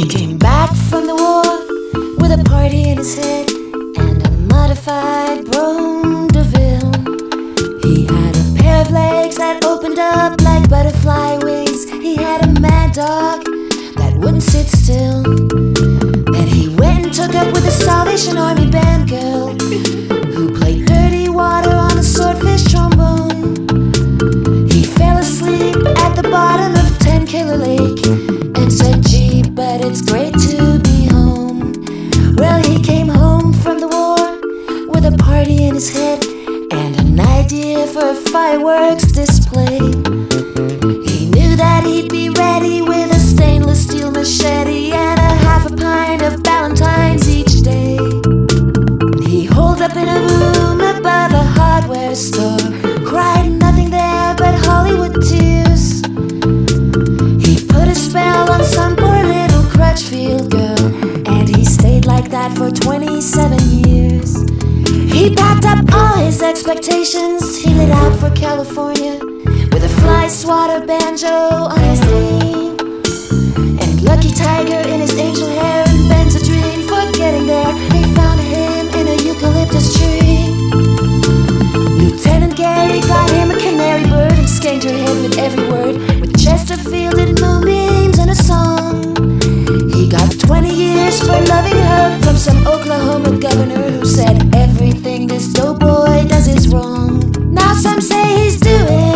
He came back from the war with a party in his head and a modified Bron DeVille. He had a pair of legs that opened up like butterfly wings. He had a mad dog that wouldn't sit still. Then he went and took up with a Salvation Army band girl who played dirty water on a swordfish trombone. He fell asleep at the bottom of 10 Killer Lake and said, "Gee, but it's great to be home." Well, he came home from the war with a party in his head and an idea for a fireworks display. He knew that he'd be ready with a stainless steel machete and a half a pint of Valentine's each day. He holed up in a room above a hardware store, cried nothing there but Hollywood tears. He put a spell on some poor little Crutchfield girl, and he stayed like that for 27 years. He packed up all his expectations, he lit out for California with a fly swatter banjo on his knee, and Lucky Tiger in his angel hair and Benzedrine. For getting there, they found him in a eucalyptus tree. Lieutenant Gary got him a canary bird and skanked her head with every word, with Chesterfield and moonbeams and a song. He got 20 years for loving her from some Oklahoma governor who said everything this doughboy does is wrong. Now some say he's doing